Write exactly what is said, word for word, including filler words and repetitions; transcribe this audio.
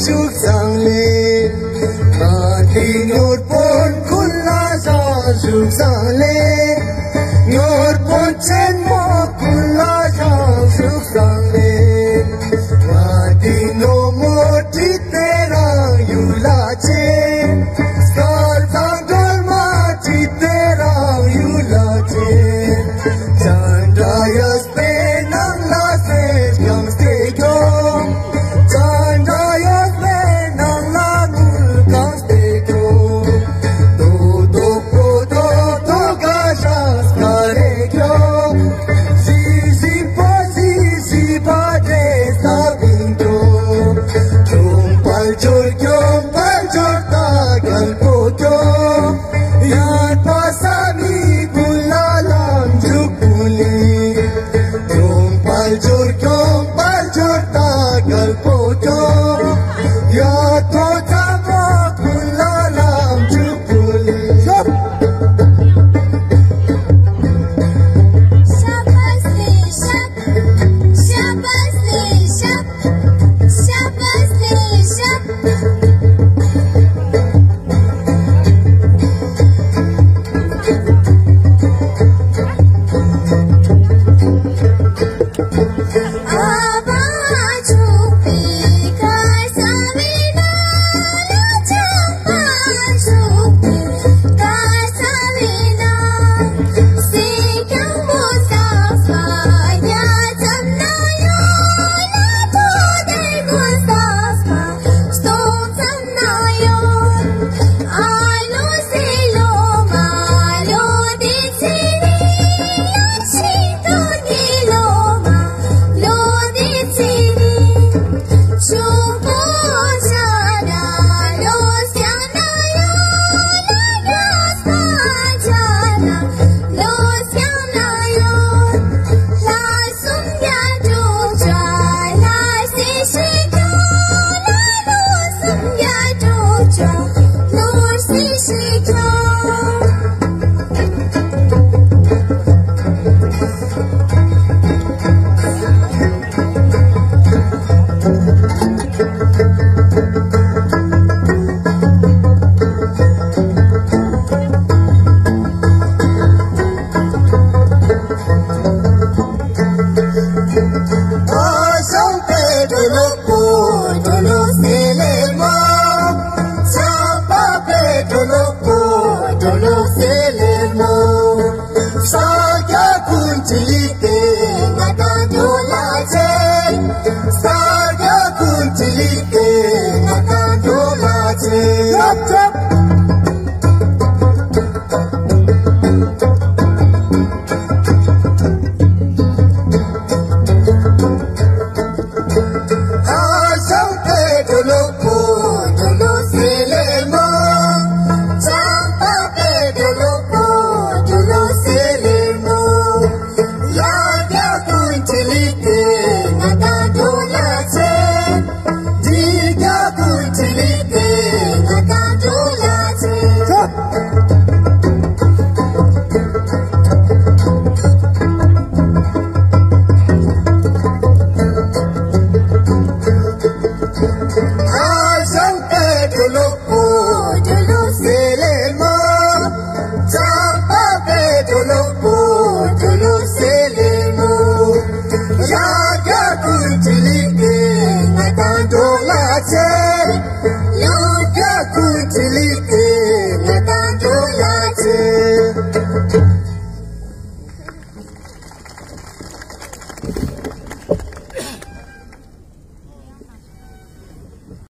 suk sang le Mati nyor pon kulla sa suk sang le Nyor pon chen mo kulla sa suk sang le Mati no mo ti tera yula che Star tanggal ma ti tera yula che Chandayas pe nang la se yang stego Chandayas pe nang la mul kang stego Do do pro do do gashas kare kyo Si si pa si si pa de sa binto Kyom pal chor kyom pal chor ta gal ko kyo Yan pa sa mi kula lam chukuli Kyom pal chor kyom pal chor ta gal ko kyo Yan to ta mo kula lam chukuli Shabbos le shab, Shabbos le shab, Shabbos le shab. Aba chupi ka samina la chapa chupi ka samina si kyang mustafa ya jamna yo la to de mustafa sto jamna yo alo se lo malo de chini la chito ni lo ma lo de chini chupo jana lo siana yo la yasma jana lo siana yo la sumya do jana se shika la lo sumya do jana lo se shika Asam pe dolo po dolo se le mo Sapa pe dolo po dolo se le mo Saga kunchili te nata dola che Saga kunchili te nata dola che Chop chop Asam pe dolo po dolo se le mo Sapa pe dolo po dolo se le mo Yaga kunchili te nata dola che Diga kunchili te nata dola che Asam pe dolo po dolo se le mo Sapa pe dolo